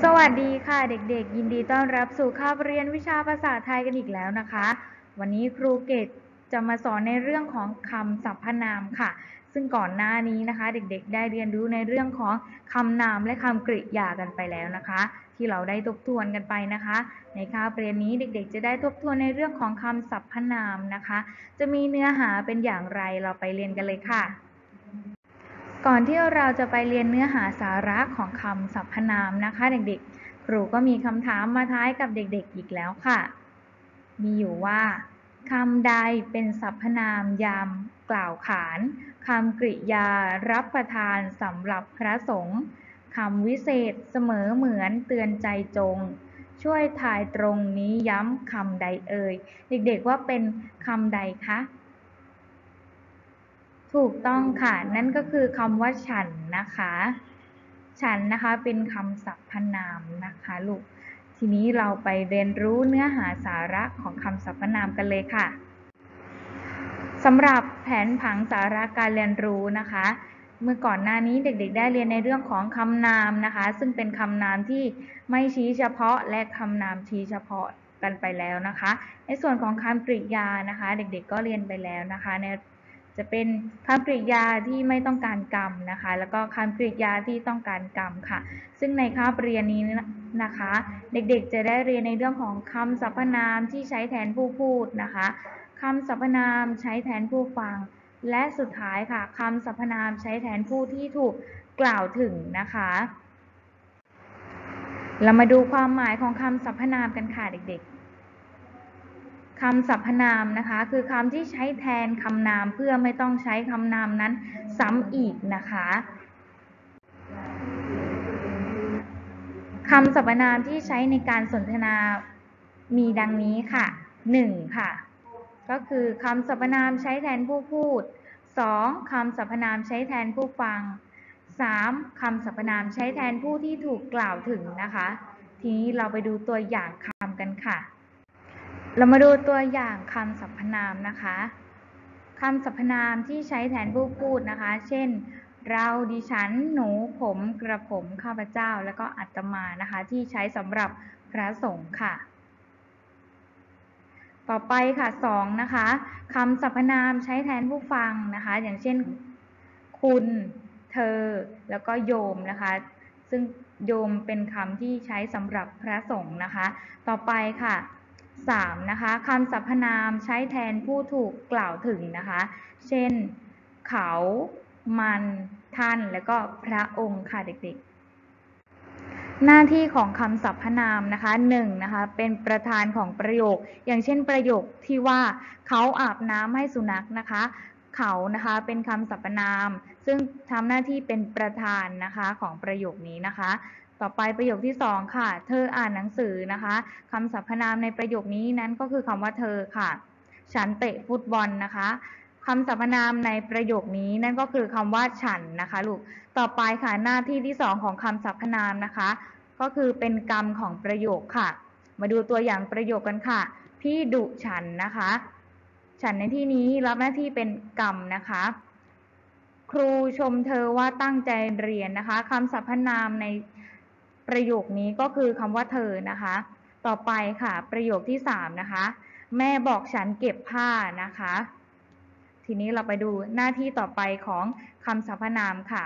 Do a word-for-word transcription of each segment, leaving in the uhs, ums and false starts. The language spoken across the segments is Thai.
สวัสดีค่ะเด็กๆยินดีต้อนรับสู่คาบเรียนวิชาภาษาไทยกันอีกแล้วนะคะวันนี้ครูเกตจะมาสอนในเรื่องของคำสรรพนามค่ะซึ่งก่อนหน้านี้นะคะเด็กๆได้เรียนรู้ในเรื่องของคำนามและคำกริยากันไปแล้วนะคะที่เราได้ทบทวนกันไปนะคะในคาบเรียนนี้เด็กๆจะได้ทบทวนในเรื่องของคำสรรพนามนะคะจะมีเนื้อหาเป็นอย่างไรเราไปเรียนกันเลยค่ะก่อนที่เราจะไปเรียนเนื้อหาสาระของคำสรรพนามนะคะเด็กๆครูก็มีคำถามมาท้ายกับเด็กๆอีกแล้วค่ะมีอยู่ว่าคำใดเป็นสรรพนามยามกล่าวขานคำกริยารับประทานสำหรับพระสงฆ์คำวิเศษเสมอเหมือนเตือนใจจงช่วยทายตรงนี้ย้ำคำใดเอ่ยเด็กๆว่าเป็นคำใดคะถูกต้องค่ะนั่นก็คือคำว่าฉันนะคะฉันนะคะเป็นคำสรรพนามนะคะลูกทีนี้เราไปเรียนรู้เนื้อหาสาระของคำสรรพนามกันเลยค่ะสำหรับแผนผังสาระการเรียนรู้นะคะเมื่อก่อนหน้านี้เด็กๆได้เรียนในเรื่องของคำนามนะคะซึ่งเป็นคำนามที่ไม่ชี้เฉพาะและคำนามชี้เฉพาะกันไปแล้วนะคะในส่วนของคำกริยานะคะเด็กๆก็เรียนไปแล้วนะคะในจะเป็นคำกริยาที่ไม่ต้องการกรรมนะคะแล้วก็คำกริยาที่ต้องการกรรมค่ะซึ่งในคาบเรียนนี้นะคะเด็กๆจะได้เรียนในเรื่องของคำสรรพนามที่ใช้แทนผู้พูดนะคะคำสรรพนามใช้แทนผู้ฟังและสุดท้ายค่ะคำสรรพนามใช้แทนผู้ที่ถูกกล่าวถึงนะคะเรามาดูความหมายของคำสรรพนามกันค่ะเด็กๆคำสรรพนามนะคะคือคำที่ใช้แทนคำนามเพื่อไม่ต้องใช้คำนามนั้นซ้ำอีกนะคะคำสรรพนามที่ใช้ในการสนทนามีดังนี้ค่ะหนึ่งค่ะก็คือคำสรรพนามใช้แทนผู้พูดสองคำสรรพนามใช้แทนผู้ฟังสามคำสรรพนามใช้แทนผู้ที่ถูกกล่าวถึงนะคะทีนี้เราไปดูตัวอย่างคำกันค่ะเรามาดูตัวอย่างคำสรรพนามนะคะคำสรรพนามที่ใช้แทนผู้พูดนะคะเช่นเราดิฉันหนูผมกระผมข้าพเจ้าแล้วก็อาตมานะคะที่ใช้สำหรับพระสงฆ์ค่ะต่อไปค่ะสองนะคะคำสรรพนามใช้แทนผู้ฟังนะคะอย่างเช่นคุณเธอแล้วก็โยมนะคะซึ่งโยมเป็นคำที่ใช้สำหรับพระสงฆ์นะคะต่อไปค่ะสามนะคะคำสรรพนามใช้แทนผู้ถูกกล่าวถึงนะคะเช่นเขามันท่านแล้วก็พระองค์ค่ะเด็กๆหน้าที่ของคำสรรพนามนะคะหนึ่งนะคะเป็นประธานของประโยคอย่างเช่นประโยคที่ว่าเขาอาบน้ำให้สุนัขนะคะเขานะคะเป็นคำสรรพนามซึ่งทำหน้าที่เป็นประธานนะคะของประโยคนี้นะคะต่อไปประโยคที่สองค่ะเธออ่านหนังสือนะคะคำสรรพนามในประโยคนี้นั้นก็คือคำว่าเธอค่ะฉันเตะฟุตบอลนะคะคำสรรพนามในประโยคนี้นั่นก็คือคำว่าฉันนะคะลูกต่อไปค่ะหน้าที่ที่สองของคำสรรพนามนะคะก็คือเป็นกรรมของประโยคค่ะมาดูตัวอย่างประโยคกันค่ะพี่ดุฉันนะคะฉันในที่นี้รับหน้าที่เป็นกรรมนะคะครูชมเธอว่าตั้งใจเรียนนะคะคำสรรพนามในประโยคนี้ก็คือคำว่าเธอนะคะต่อไปค่ะประโยคที่สามนะคะแม่บอกฉันเก็บผ้านะคะทีนี้เราไปดูหน้าที่ต่อไปของคำสรรพนามค่ะ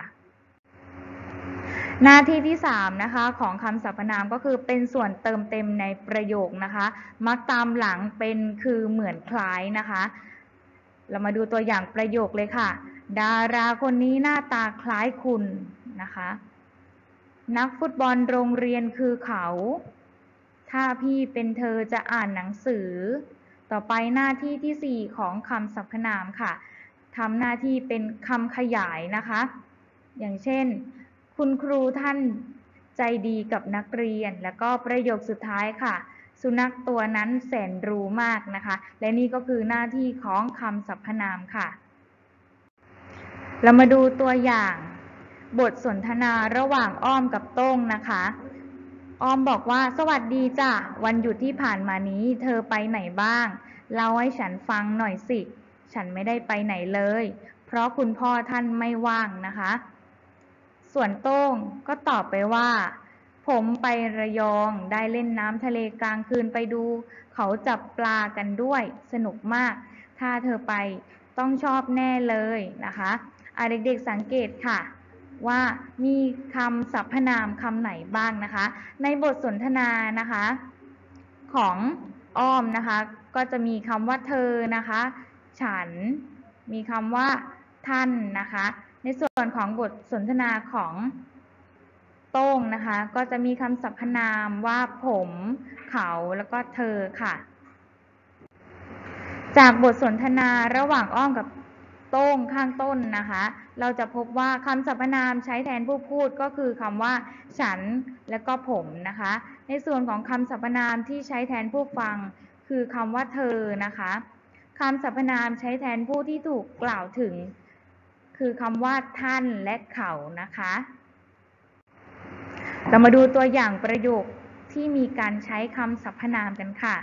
หน้าที่ที่สามนะคะของคำสรรพนามก็คือเป็นส่วนเติมเต็มในประโยคนะคะมักตามหลังเป็นคือเหมือนคล้ายนะคะเรามาดูตัวอย่างประโยคเลยค่ะดาราคนนี้หน้าตาคล้ายคุณนะคะนักฟุตบอลโรงเรียนคือเขาถ้าพี่เป็นเธอจะอ่านหนังสือต่อไปหน้าที่ที่สี่ของคำสรรพนามค่ะทำหน้าที่เป็นคำขยายนะคะอย่างเช่นคุณครูท่านใจดีกับนักเรียนแล้วก็ประโยคสุดท้ายค่ะสุนัขตัวนั้นแสนรู้มากนะคะและนี่ก็คือหน้าที่ของคำสรรพนามค่ะเรามาดูตัวอย่างบทสนทนาระหว่างอ้อมกับโต้งนะคะอ้อมบอกว่าสวัสดีจ้ะวันหยุดที่ผ่านมานี้เธอไปไหนบ้างเล่าให้ฉันฟังหน่อยสิฉันไม่ได้ไปไหนเลยเพราะคุณพ่อท่านไม่ว่างนะคะส่วนโต้งก็ตอบไปว่าผมไประยองได้เล่นน้ำทะเลกลางคืนไปดูเขาจับปลากันด้วยสนุกมากถ้าเธอไปต้องชอบแน่เลยนะคะอ่ะเด็กๆสังเกตค่ะว่ามีคำสรรพนามคำไหนบ้างนะคะในบทสนทนานะคะของอ้อมนะคะก็จะมีคำว่าเธอนะคะฉันมีคำว่าท่านนะคะในส่วนของบทสนทนาของโต้งนะคะก็จะมีคำสรรพนามว่าผมเขาแล้วก็เธอค่ะจากบทสนทนาระหว่างอ้อมกับโต้งข้างต้นนะคะเราจะพบว่าคำสรรพนามใช้แทนผู้พูดก็คือคำว่าฉันและก็ผมนะคะในส่วนของคำสรรพนามที่ใช้แทนผู้ฟังคือคำว่าเธอนะคะคำสรรพนามใช้แทนผู้ที่ถูกกล่าวถึงคือคำว่าท่านและเขานะคะเรามาดูตัวอย่างประโยคที่มีการใช้คำสรรพนามกันค่ะ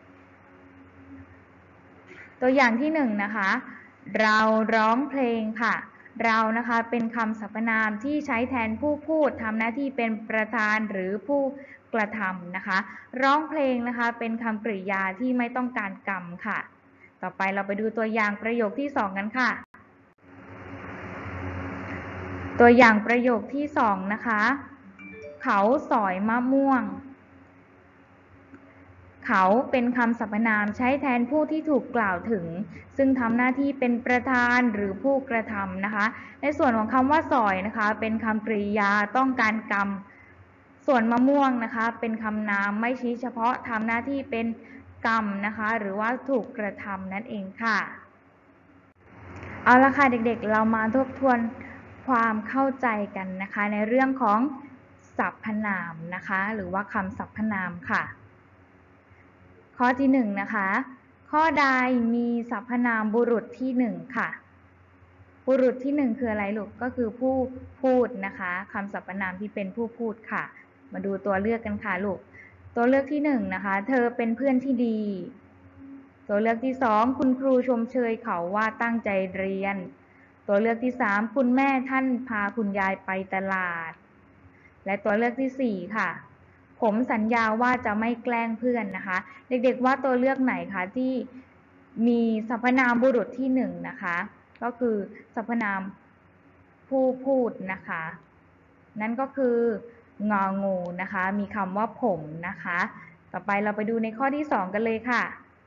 ตัวอย่างที่หนึ่งนะคะเราร้องเพลงค่ะเรานะคะเป็นคำสรรพนามที่ใช้แทนผู้พูดทำหน้าที่เป็นประธานหรือผู้กระทำนะคะร้องเพลงนะคะเป็นคำกริยาที่ไม่ต้องการกรรมค่ะต่อไปเราไปดูตัวอย่างประโยคที่สองกันค่ะตัวอย่างประโยคที่สองนะคะเขาสอยมะม่วงเขาเป็นคำสรรพนามใช้แทนผู้ที่ถูกกล่าวถึงซึ่งทำหน้าที่เป็นประธานหรือผู้กระทำนะคะในส่วนของคำว่าสอยนะคะเป็นคำกริยาต้องการกรรมส่วนมะม่วงนะคะเป็นคำนามไม่ชี้เฉพาะทำหน้าที่เป็นกรรมนะคะหรือว่าถูกกระทำนั่นเองค่ะเอาละค่ะเด็กๆเรามาทบทวนความเข้าใจกันนะคะในเรื่องของสรรพนามนะคะหรือว่าคำสรรพนามค่ะข้อที่หนึ่งนะคะข้อใดมีสรรพนามบุรุษที่หนึ่งค่ะบุรุษที่หนึ่งคืออะไรลูกก็คือผู้พูดนะคะคำสรรพนามที่เป็นผู้พูดค่ะมาดูตัวเลือกกันค่ะลูกตัวเลือกที่หนึ่งนะคะเธอเป็นเพื่อนที่ดีตัวเลือกที่สองคุณครูชมเชยเขาว่าตั้งใจเรียนตัวเลือกที่สามคุณแม่ท่านพาคุณยายไปตลาดและตัวเลือกที่สี่ค่ะผมสัญญาว่าจะไม่แกล้งเพื่อนนะคะเด็กๆว่าตัวเลือกไหนคะที่มีสรรพนามบุรุษที่หนึ่งนะคะก็คือสรรพนามผู้พูดนะคะนั่นก็คืององูนะคะมีคำว่าผมนะคะต่อไปเราไปดูในข้อที่สองกันเลยค่ะ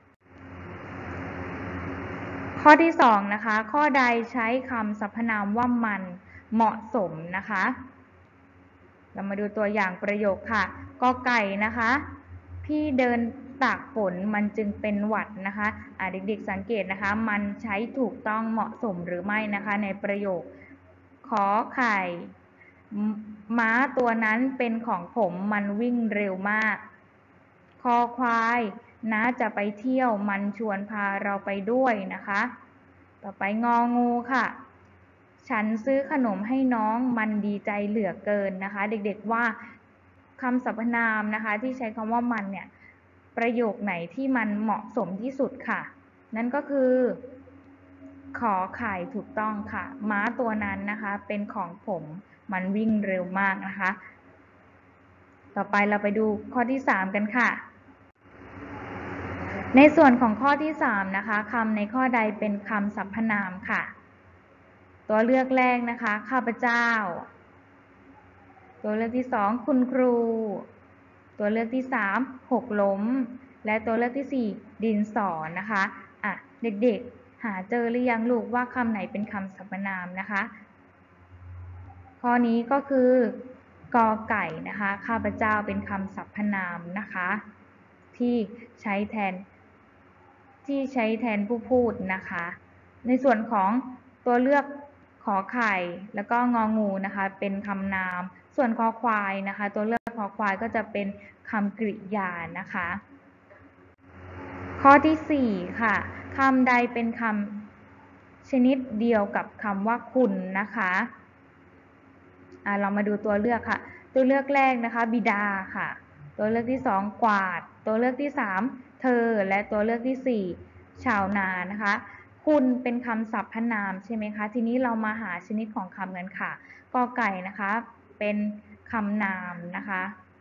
ข้อที่สองนะคะข้อใดใช้คำสรรพนามว่ามันเหมาะสมนะคะเรามาดูตัวอย่างประโยคค่ะกอไก่นะคะพี่เดินตากฝนมันจึงเป็นหวัดนะคะอ่าเด็กๆสังเกตนะคะมันใช้ถูกต้องเหมาะสมหรือไม่นะคะในประโยคขอไข่ม้าตัวนั้นเป็นของผมมันวิ่งเร็วมากคอควายน้าจะไปเที่ยวมันชวนพาเราไปด้วยนะคะต่อไปงองูค่ะฉันซื้อขนมให้น้องมันดีใจเหลือเกินนะคะเด็กๆว่าคำสรรพนามนะคะที่ใช้คำว่ามันเนี่ยประโยคไหนที่มันเหมาะสมที่สุดค่ะนั่นก็คือขอไข่ถูกต้องค่ะม้าตัวนั้นนะคะเป็นของผมมันวิ่งเร็วมากนะคะต่อไปเราไปดูข้อที่สามกันค่ะในส่วนของข้อที่สามนะคะคำในข้อใดเป็นคำสรรพนามค่ะตัวเลือกแรกนะคะข้าพเจ้าตัวเลือกที่สองคุณครูตัวเลือกที่สามหกล้มและตัวเลือกที่สี่ดินสอนะคะอ่ะเด็กๆหาเจอหรือยังลูกว่าคำไหนเป็นคำสรรพนามนะคะข้อนี้ก็คือกอไก่นะคะข้าพเจ้าเป็นคำสรรพนามนะคะที่ใช้แทนที่ใช้แทนผู้พูดนะคะในส่วนของตัวเลือกขอไข่แล้วก็งองูนะคะเป็นคำนามส่วนคอควายนะคะตัวเลือกคอควายก็จะเป็นคำกริยานะคะข้อที่สี่ค่ะคำใดเป็นคำชนิดเดียวกับคำว่าคุณนะคะอ่าเรามาดูตัวเลือกค่ะตัวเลือกแรกนะคะบิดาค่ะตัวเลือกที่สองกวาดตัวเลือกที่สามเธอและตัวเลือกที่สี่ชาวนานะคะคุณเป็นคำสรรพนามใช่ไหมคะทีนี้เรามาหาชนิดของคำกันค่ะกอไก่นะคะเป็นคำนามนะคะ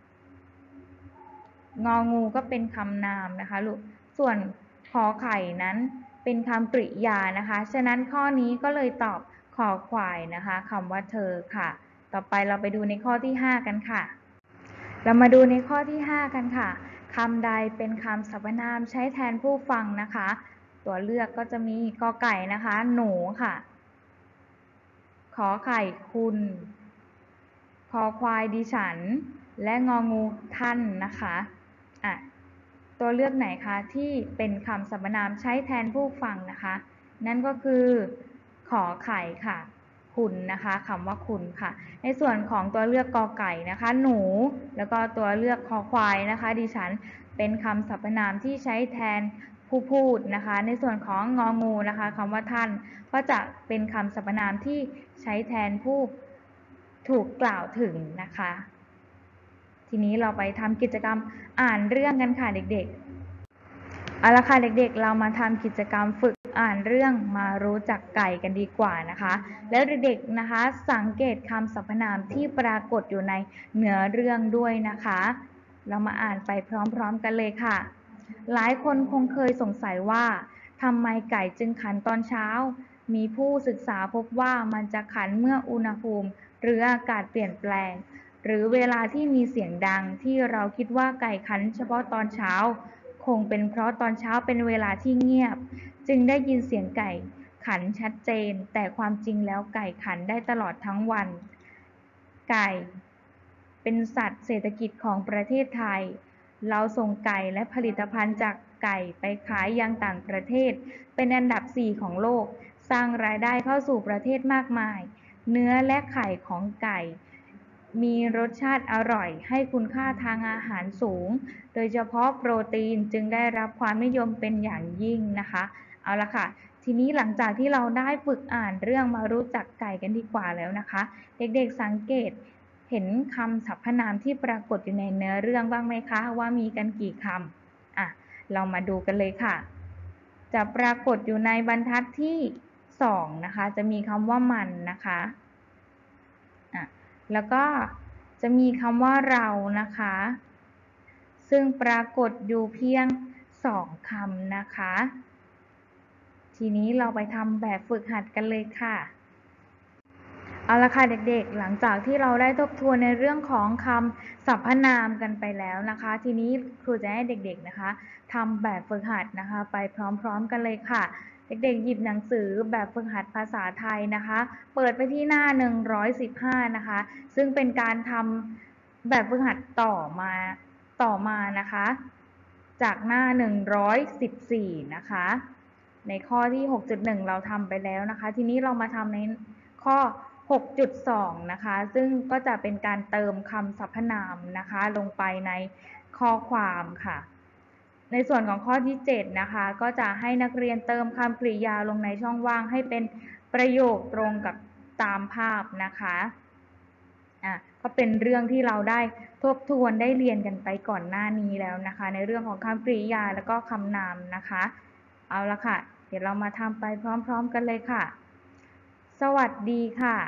งองูก็เป็นคำนามนะคะลูกส่วนขอไข่นั้นเป็นคำกริยานะคะฉะนั้นข้อนี้ก็เลยตอบขอควายนะคะคำว่าเธอค่ะต่อไปเราไปดูในข้อที่ห้ากันค่ะเรามาดูในข้อที่ห้ากันค่ะคำใดเป็นคำสรรพนามใช้แทนผู้ฟังนะคะตัวเลือกก็จะมีกอไก่นะคะหนูค่ะขอไข่คุณคอควายดิฉันและงองูท่านนะคะอ่ะตัวเลือกไหนคะที่เป็นคำสรรพนามใช้แทนผู้ฟังนะคะนั่นก็คือขอไข่ค่ะคุณนะคะคำว่าคุณค่ะในส่วนของตัวเลือกกอไก่นะคะหนูแล้วก็ตัวเลือกคอควายนะคะดิฉันเป็นคำสรรพนามที่ใช้แทนผู้พูดนะคะในส่วนของงองูนะคะคำว่าท่านก็จะเป็นคำสรรพนามที่ใช้แทนผู้ถูกกล่าวถึงนะคะทีนี้เราไปทำกิจกรรมอ่านเรื่องกันค่ะเด็กๆเอาละค่ะเด็กๆเรามาทำกิจกรรมฝึกอ่านเรื่องมารู้จักไก่กันดีกว่านะคะแล้วเด็กๆนะคะสังเกตคำสรรพนามที่ปรากฏอยู่ในเนื้อเรื่องด้วยนะคะเรามาอ่านไปพร้อมๆกันเลยค่ะหลายคนคงเคยสงสัยว่าทำไมไก่จึงขันตอนเช้ามีผู้ศึกษาพบว่ามันจะขันเมื่ออุณหภูมิหรืออากาศเปลี่ยนแปลงหรือเวลาที่มีเสียงดังที่เราคิดว่าไก่ขันเฉพาะตอนเช้าคงเป็นเพราะตอนเช้าเป็นเวลาที่เงียบจึงได้ยินเสียงไก่ขันชัดเจนแต่ความจริงแล้วไก่ขันได้ตลอดทั้งวันไก่เป็นสัตว์เศรษฐกิจของประเทศไทยเราส่งไก่และผลิตภัณฑ์จากไก่ไปขายยังต่างประเทศเป็นอันดับสี่ของโลกสร้างรายได้เข้าสู่ประเทศมากมายเนื้อและไข่ของไก่มีรสชาติอร่อยให้คุณค่าทางอาหารสูงโดยเฉพาะโปรตีนจึงได้รับความนิยมเป็นอย่างยิ่งนะคะเอาละค่ะทีนี้หลังจากที่เราได้ฝึกอ่านเรื่องมารู้จักไก่กันดีกว่าแล้วนะคะเด็กๆสังเกตเห็นคำสรรพนามที่ปรากฏอยู่ในเนื้อเรื่องบ้างไหมคะว่ามีกันกี่คำอ่ะเรามาดูกันเลยค่ะจะปรากฏอยู่ในบรรทัดที่สองนะคะจะมีคำว่ามันนะคะอ่ะแล้วก็จะมีคำว่าเรานะคะซึ่งปรากฏอยู่เพียงสองคำนะคะทีนี้เราไปทำแบบฝึกหัดกันเลยค่ะเอาละค่ะเด็กๆหลังจากที่เราได้ทบทวนในเรื่องของคำสรรพนามกันไปแล้วนะคะทีนี้ครูจะให้เด็กๆนะคะทำแบบฝึกหัดนะคะไปพร้อมๆกันเลยค่ะเด็กๆหยิบหนังสือแบบฝึกหัดภาษาไทยนะคะเปิดไปที่หน้าหนึ่งร้อยสิบห้านะคะซึ่งเป็นการทำแบบฝึกหัดต่อมาต่อมานะคะจากหน้าหนึ่งร้อยสิบสี่นะคะในข้อที่ หกจุดหนึ่ง เราทำไปแล้วนะคะทีนี้เรามาทำในข้อ หกจุดสอง นะคะซึ่งก็จะเป็นการเติมคำสรรพนามนะคะลงไปในข้อความค่ะในส่วนของข้อที่เจ็ดนะคะก็จะให้นักเรียนเติมคำกริยาลงในช่องว่างให้เป็นประโยคตรงกับตามภาพนะคะอ่ะก็เป็นเรื่องที่เราได้ทบทวนได้เรียนกันไปก่อนหน้านี้แล้วนะคะในเรื่องของคำกริยาแล้วก็คำนามนะคะเอาละค่ะเดี๋ยวเรามาทำไปพร้อมๆกันเลยค่ะสวัสดีค่ะ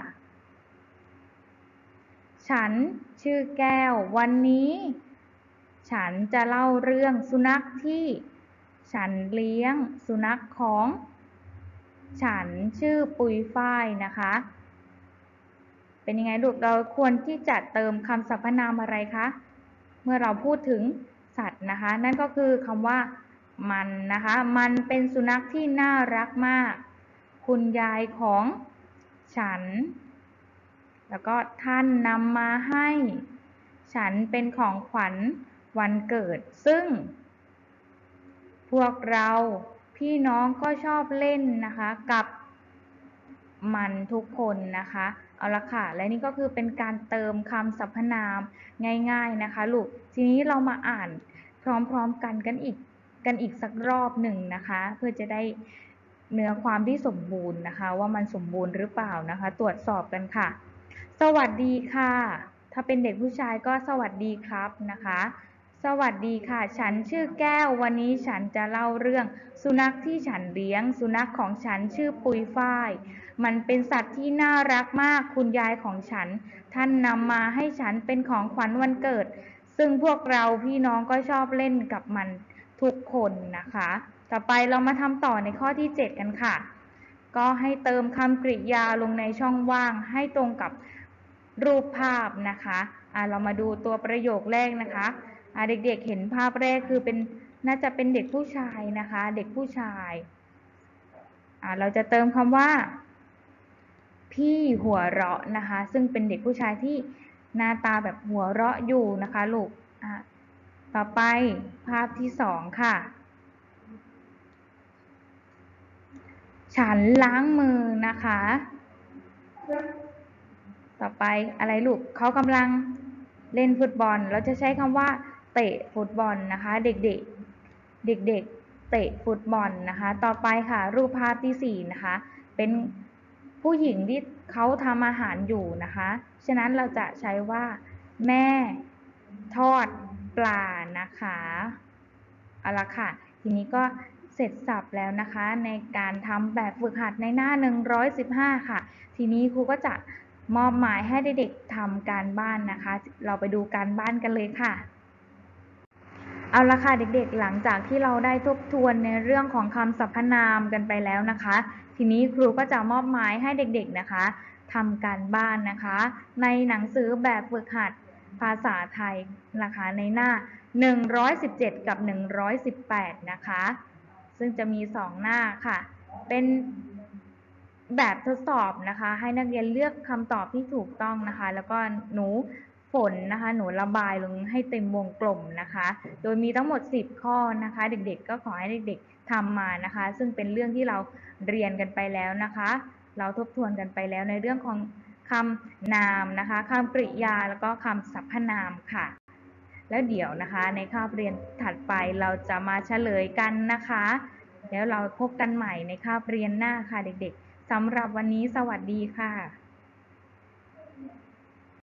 ฉันชื่อแก้ววันนี้ฉันจะเล่าเรื่องสุนัขที่ฉันเลี้ยงสุนัขของฉันชื่อปุยฝ้ายนะคะเป็นยังไงลูกเราควรที่จะเติมคำสรรพนามอะไรคะเมื่อเราพูดถึงสัตว์นะคะนั่นก็คือคำว่ามันนะคะมันเป็นสุนัขที่น่ารักมากคุณยายของฉันแล้วก็ท่านนำมาให้ฉันเป็นของขวัญวันเกิดซึ่งพวกเราพี่น้องก็ชอบเล่นนะคะกับมันทุกคนนะคะเอาละค่ะและนี่ก็คือเป็นการเติมคำสรรพนามง่ายๆนะคะลูกทีนี้เรามาอ่านพร้อมๆกันกันอีกกันอีกสักรอบหนึ่งนะคะเพื่อจะได้เนื้อความที่สมบูรณ์นะคะว่ามันสมบูรณ์หรือเปล่านะคะตรวจสอบกันค่ะสวัสดีค่ะถ้าเป็นเด็กผู้ชายก็สวัสดีครับนะคะสวัสดีค่ะฉันชื่อแก้ววันนี้ฉันจะเล่าเรื่องสุนัขที่ฉันเลี้ยงสุนัขของฉันชื่อปุยฝ้ายมันเป็นสัตว์ที่น่ารักมากคุณยายของฉันท่านนำมาให้ฉันเป็นของขวัญวันเกิดซึ่งพวกเราพี่น้องก็ชอบเล่นกับมันทุกคนนะคะ ต่อไปเรามาทำต่อในข้อที่เจ็ดกันค่ะ ก็ให้เติมคำกริยาลงในช่องว่างให้ตรงกับรูปภาพนะคะอ่าเรามาดูตัวประโยคแรกนะคะอ่าเด็กๆเห็นภาพแรกคือเป็นน่าจะเป็นเด็กผู้ชายนะคะ เด็กผู้ชายอ่าเราจะเติมคำว่าพี่หัวเราะนะคะ ซึ่งเป็นเด็กผู้ชายที่หน้าตาแบบหัวเราะอยู่นะคะลูกอ่าต่อไปภาพที่สองค่ะ ฉันล้างมือนะคะ ต่อไปอะไรลูกเขากำลังเล่นฟุตบอลเราจะใช้คำว่าเตะฟุตบอลนะคะ เด็กๆเด็กๆเตะฟุตบอลนะคะ ต่อไปค่ะรูปภาพที่สี่นะคะเป็นผู้หญิงที่เขาทำอาหารอยู่นะคะฉะนั้นเราจะใช้ว่าแม่ทอดปลานะคะเอาละค่ะทีนี้ก็เสร็จสับแล้วนะคะในการทำแบบฝึกหัดในหน้าหนึ่งร้อยสิบห้าค่ะทีนี้ครูก็จะมอบหมายให้เด็กๆทำการบ้านนะคะเราไปดูการบ้านกันเลยค่ะเอาละค่ะเด็กๆหลังจากที่เราได้ทบทวนในเรื่องของคำสรรพนามกันไปแล้วนะคะทีนี้ครูก็จะมอบหมายให้เด็กๆนะคะทำการบ้านนะคะในหนังสือแบบฝึกหัดภาษาไทยนะคะในหน้าหนึ่งร้อยสิบเจ็ดกับหนึ่งร้อยสิบแปดนะคะซึ่งจะมีสองหน้าค่ะเป็นแบบทดสอบนะคะให้นักเรียนเลือกคำตอบที่ถูกต้องนะคะแล้วก็หนูฝนนะคะหนูระบายลงให้เต็มวงกลมนะคะโดยมีทั้งหมดสิบข้อนะคะเด็กๆก็ขอให้เด็กๆทำมานะคะซึ่งเป็นเรื่องที่เราเรียนกันไปแล้วนะคะเราทบทวนกันไปแล้วในเรื่องของคำนามนะคะคำกริยาแล้วก็คำสรรพนามค่ะแล้วเดี๋ยวนะคะในคาบเรียนถัดไปเราจะมาเฉลยกันนะคะแล้วเราพบกันใหม่ในคาบเรียนหน้าค่ะเด็กๆสำหรับวันนี้สวัสดีค่ะ